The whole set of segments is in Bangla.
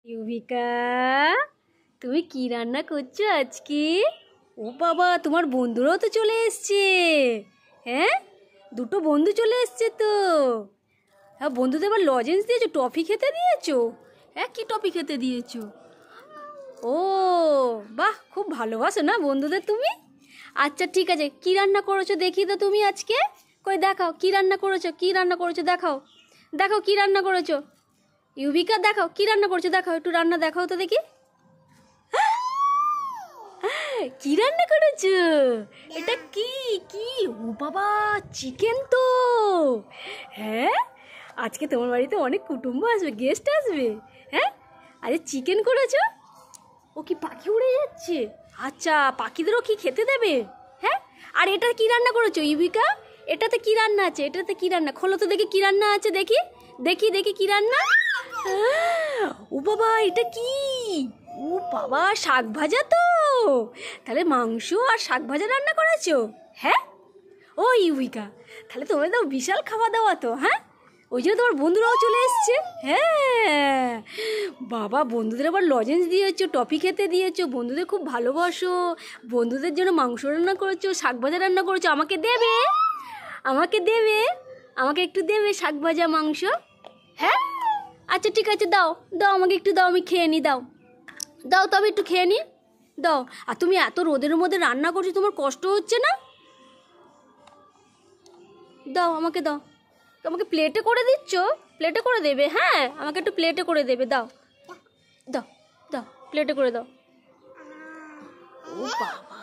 ইউভিকা, তুমি কি রান্না করছো আজকে? ও বাবা, তোমার বন্ধুরাও তো চলে এসছে। হ্যাঁ, দুটো বন্ধু চলে এসছে তো। হ্যাঁ, বন্ধুদের এবার লজেন্স দিয়েছো, টফি খেতে দিয়েছো? হ্যাঁ, কি টফি খেতে দিয়েছো? ও বাহ, খুব ভালোবাসো না বন্ধুদের তুমি? আচ্ছা ঠিক আছে, কি রান্না করেছো দেখি তো তুমি আজকে। কই দেখাও, কি রান্না করেছো, কি রান্না করেছো দেখাও। দেখাও কি রান্না করেছো। ইউভিকা দেখাও কি রান্না করছো, দেখাও একটু রান্না দেখাও তো দেখি। কি রান্না করেছো? এটা কি কি ও বাবা, চিকেন তো। হ্যাঁ, আজকে তোমার বাড়িতে অনেক কুটুম্ব আসবে, গেস্ট আসবে। হ্যাঁ, আরে চিকেন করেছো। ও কি পাখি উড়ে যাচ্ছে? আচ্ছা, পাখিদেরও কি খেতে দেবে? হ্যাঁ, আর এটা কি রান্না করেছো ইউভিকা? এটাতে কি রান্না আছে? এটাতে কি রান্না, খোলো তো দেখি কি রান্না আছে, দেখি দেখি দেখি কি রান্না। ও বাবা, এটা কি? ও বাবা, শাক ভাজা তো। তাহলে মাংস আর শাক ভাজা রান্না করেছো? হ্যাঁ, ও ইউভিকা, তাহলে তোমার তো বিশাল খাওয়া দাওয়া তো। হ্যাঁ, ওই জন্য তোমার বন্ধুরাও চলে এসছে। হ্যাঁ বাবা, বন্ধুদের আবার লজেন্স দিয়েছো, টফি খেতে দিয়েছো, বন্ধুদের খুব ভালোবাসো, বন্ধুদের জন্য মাংস রান্না করেছো, শাক ভাজা রান্না করেছো। আমাকে দেবে, আমাকে দেবে, আমাকে একটু দেবে শাক ভাজা মাংস। হ্যাঁ, আচ্ছা ঠিক আছে, দাও দাও আমাকে একটু দাও, আমি খেয়ে নিই। দাও দাও, তবে একটু খেয়ে নিই, দাও। আর তুমি এত রোদের মধ্যে রান্না করছো, তোমার কষ্ট হচ্ছে না? দাও আমাকে, দাও। আমাকে প্লেটে করে দিচ্ছ? প্লেটে করে দেবে? হ্যাঁ, আমাকে একটু প্লেটে করে দেবে, দাও দাও দাও, প্লেটে করে দাও। ও বাবা,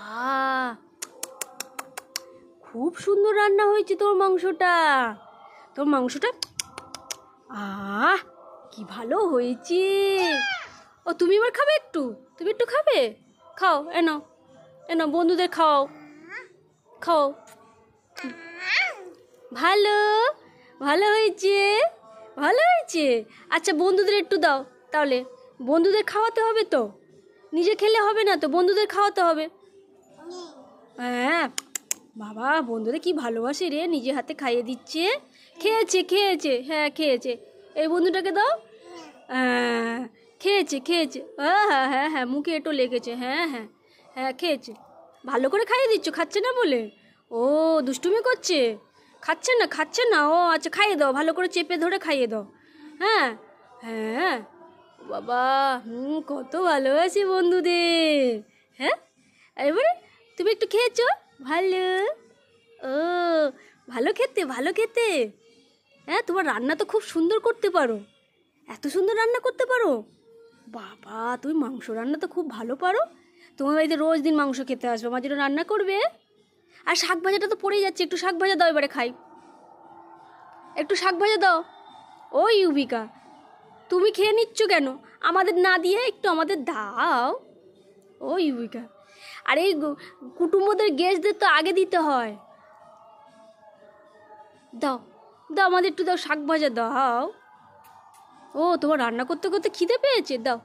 খুব সুন্দর রান্না হয়েছে তোর মাংসটা। তোর মাংসটা আহ কি ভালো হয়েছে। ও তুমি এবার খাবে একটু? তুমি একটু খাবে? খাও, এনো এনো, বন্ধুদের খাও, খাও। ভালো, ভালো হয়েছে, ভালো হয়েছে। আচ্ছা, বন্ধুদের একটু দাও তাহলে। বন্ধুদের খাওয়াতে হবে তো, নিজে খেলে হবে না তো, বন্ধুদের খাওয়াতে হবে। হ্যাঁ বাবা, বন্ধুদের কি ভালোবাসে রে, নিজে হাতে খাইয়ে দিচ্ছে। খেয়েছে খেয়েছে, হ্যাঁ খেয়েছে। এই বন্ধুটাকে দাও। হ্যাঁ খেয়েছে খেয়েছে, হ্যাঁ হ্যাঁ হ্যাঁ হ্যাঁ, মুখে একটু লেগেছে। হ্যাঁ হ্যাঁ হ্যাঁ, খেয়েছে। ভালো করে খাইয়ে দিচ্ছ, খাচ্ছে না বলে? ও দুষ্টুমি করছে, খাচ্ছে না, খাচ্ছে না। ও আচ্ছা, খাইয়ে দাও, ভালো করে চেপে ধরে খাইয়ে দাও। হ্যাঁ হ্যাঁ বাবা, কত ভালোবাসি বন্ধুদের। হ্যাঁ, এবারে তুমি একটু খেয়েছো, ভালো। ও ভালো খেতে, ভালো খেতে। হ্যাঁ, তোমার রান্না তো খুব সুন্দর করতে পারো, এত সুন্দর রান্না করতে পারো। বাবা, তুমি মাংস রান্না তো খুব ভালো পারো। তোমার বাড়িতে রোজ দিন মাংস খেতে আসবে, আমার জন্য রান্না করবে। আর শাক ভাজাটা তো পড়েই যাচ্ছে, একটু শাক ভাজা দাও, এবারে খাই। একটু শাক ভাজা দাও। ও ইউভিকা, তুমি খেয়ে নিচ্ছ কেন? আমাদের না দিয়ে একটু আমাদের দাও। ও ইউভিকা, আর এই কুটুম্বদের গেস্টদের তো আগে দিতে হয়। দাও দাও, আমাদের একটু দাও, শাক ভাজা দাও। ও তোমার রান্না করতে করতে খিদে পেয়েছে, দাও।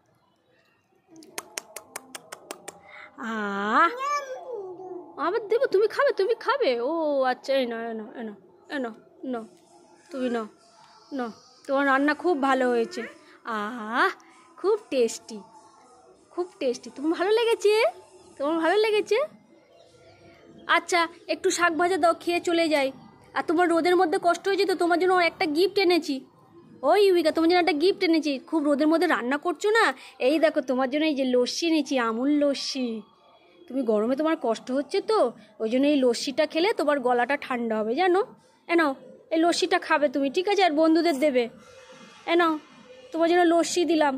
আবার দেবো, তুমি খাবে, তুমি খাবে। ও আচ্ছা, এই নাও এনো এনো এনো, নাও তুমি, নাও নাও। তোমার রান্না খুব ভালো হয়েছে। খুব টেস্টি, খুব টেস্টি। তোমার ভালো লেগেছে? তোমার ভালো লেগেছে? আচ্ছা, একটু শাক ভাজা দাও, খেয়ে চলে যাই। আর তোমার রোদের মধ্যে কষ্ট হয়েছে তো, তোমার জন্য একটা গিফট এনেছি। ওই ইউভিকা, তোমার জন্য একটা গিফট এনেছি। খুব রোদের মধ্যে রান্না করছো না, এই দেখো তোমার জন্য এই যে লস্যি এনেছি, আমুল লস্যি। তুমি গরমে তোমার কষ্ট হচ্ছে তো, ওই জন্য এই লস্যিটা খেলে তোমার গলাটা ঠান্ডা হবে, জানো? নাও, এই লস্যিটা খাবে তুমি, ঠিক আছে? আর বন্ধুদের দেবে। নাও, তোমার জন্য লস্যি দিলাম।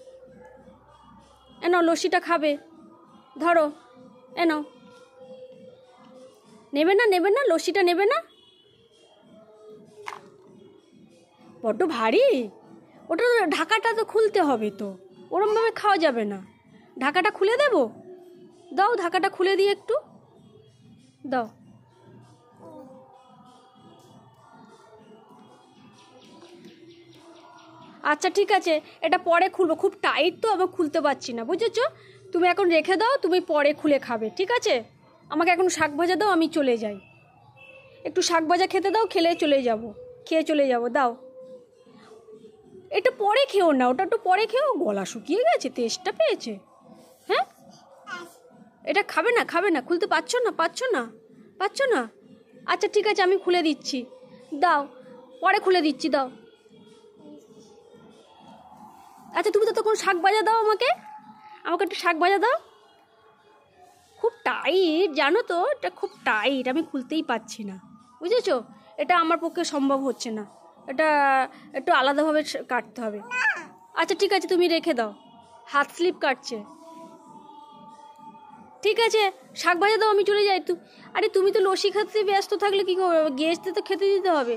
নাও, লস্যিটা খাবে, ধরো। নাও, নেবে না, নেবে না, লস্যিটা নেবে না? বড্ড ভারী ওটা, ঢাকাটা তো খুলতে হবে তো, ওরমভাবে খাওয়া যাবে না। ঢাকাটা খুলে দেবো? দাও, ঢাকাটা খুলে দিয়ে একটু দাও। আচ্ছা ঠিক আছে, এটা পরে খুলবো, খুব টাইট তো, আমি খুলতে পারছি না, বুঝেছো? তুমি এখন রেখে দাও, তুমি পরে খুলে খাবে, ঠিক আছে? আমাকে এখন শাক ভাজা দাও, আমি চলে যাই। একটু শাক ভাজা খেতে দাও, খেয়ে চলে যাব, দাও। এটা পরে খেও না, ওটা একটু পরে খেও, গলা শুকিয়ে গেছে, তেষ্টা পেয়েছে। হ্যাঁ, এটা খাবে না, খাবে না, খুলতে পারছো না, পারছো না? আচ্ছা ঠিক আছে, আমি খুলে দিচ্ছি, দাও, পরে খুলে দিচ্ছি, দাও। আচ্ছা তুমি তো তখন শাক ভাজা দাও, আমাকে একটু শাক ভাজা দাও। খুব টাইট জানো তো, এটা খুব টাইট, আমি খুলতেই পারছি না, বুঝেছো? এটা আমার পক্ষে সম্ভব হচ্ছে না, এটা একটু আলাদাভাবে কাটতে হবে। আচ্ছা ঠিক আছে, তুমি রেখে দাও, হাত স্লিপ কাটছে। ঠিক আছে, শাক ভাজা দাও, আমি চলে যাই। আরে তুমি তো লস্যি খেতে ব্যস্ত থাকলে কী করবে, গেস্টদের তো খেতে দিতে হবে।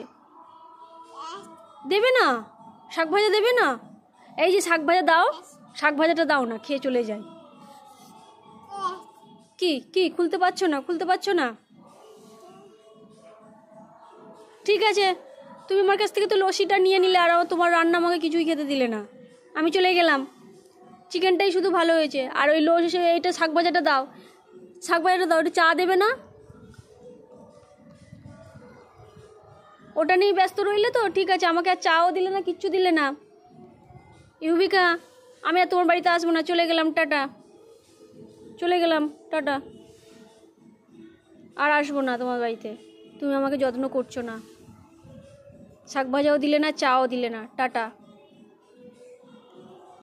দেবে না শাক ভাজা, দেবে না? এই যে শাক ভাজা দাও, শাক ভাজাটা দাও না, খেয়ে চলে যাই। কি খুলতে পারছো না? ঠিক আছে, তুমি আমার কাছ থেকে তো লস্যিটা নিয়ে নিলে, আর তোমার রান্না আমাকে কিছুই খেতে দিলে না, আমি চলে গেলাম। চিকেনটাই শুধু ভালো হয়েছে, আর ওই এইটা শাক ভাজাটা দাও, একটু চা দেবে না? ওটা নিয়ে ব্যস্ত রইলে তো, ঠিক আছে, আমাকে আর চাও দিলে না, কিচ্ছু দিলে না। ইউবিকা, আমি আর তোমার বাড়িতে আসবো না, চলে গেলাম, টাটা, টাটা। আর আসবো না তোমার বাড়িতে, তুমি আমাকে যত্ন করছো না, শাক ভাজাও দিলে না, চাও দিলে না, টাটা।